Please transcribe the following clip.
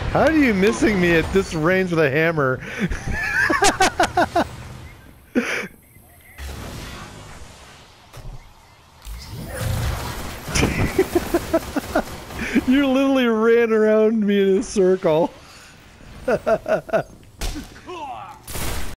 How are you missing me at this range with a hammer? You literally ran around me in a circle.